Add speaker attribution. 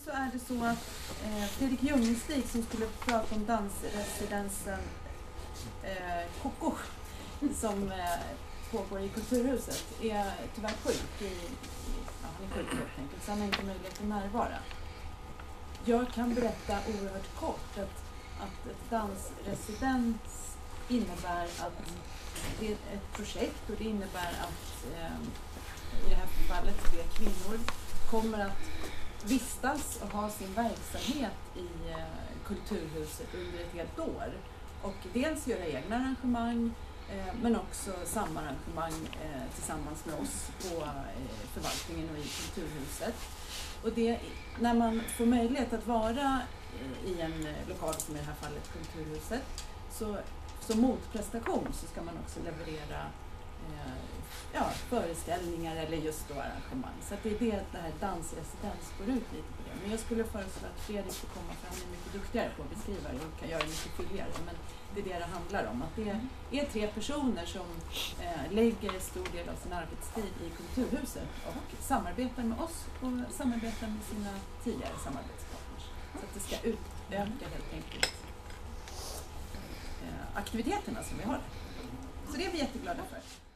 Speaker 1: så är det så att Fredrik Ljungstig som skulle prata om dansresidensen Koko som pågår i Kulturhuset är tyvärr sjuk. Han är sjuk helt enkelt, så han har inte möjlighet att närvara. Jag kan berätta oerhört kort att ett dansresidens innebär att det är ett projekt, och det innebär att i det här fallet 3 kvinnor kommer att vistas och ha sin verksamhet i Kulturhuset under ett helt år. Och dels göra egna arrangemang men också samarrangemang tillsammans med oss på förvaltningen och i Kulturhuset. Och det, när man får möjlighet att vara i en lokal som i det här fallet Kulturhuset, så som motprestation så ska man också leverera föreställningar eller just då arrangemang. Så att det är det här dansresidens går ut lite på det. Men jag skulle föreslå att Fredrik får komma, för han är mycket duktigare på att beskriva det och kan göra det mycket fylligare. Men det är det handlar om. Att det är 3 personer som lägger stor del av sin arbetstid i Kulturhuset och samarbetar med oss och samarbetar med sina tidigare samarbetspartners. Så att det ska utöka helt enkelt aktiviteterna som vi har. Så det är vi jätteglada för.